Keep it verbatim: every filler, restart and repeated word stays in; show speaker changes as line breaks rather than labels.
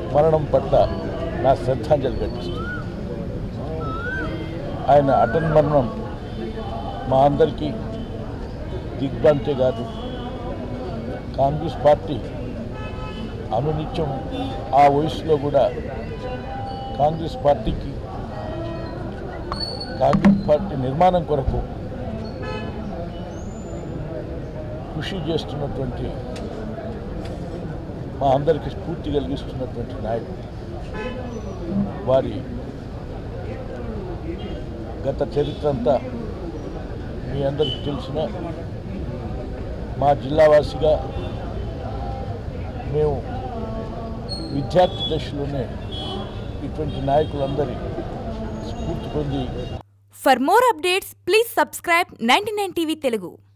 మరణం పట్ల నా శ్రద్ధాంజలి ఘటిస్తుంది. ఆయన అటన్ మరణం మా అందరికీ దిగ్భ్రాంతి కాదు. కాంగ్రెస్ పార్టీ అనునిత్యం ఆ వయసులో కూడా కాంగ్రెస్ పార్టీకి కాంగ్రెస్ పార్టీ నిర్మాణం కొరకు కృషి చేస్తున్నటువంటి మా అందరికీ స్ఫూర్తి కలిగిస్తున్నటువంటి నాయకుడు. వారి గత చరిత్ర అంతా మీ అందరికీ తెలిసిన మా జిల్లావాసిగా మేము విద్యార్థి దశలోనే ఇటువంటి నాయకులందరి స్ఫూర్తి పొంది.
For more updates please subscribe ninety nine TV Telugu.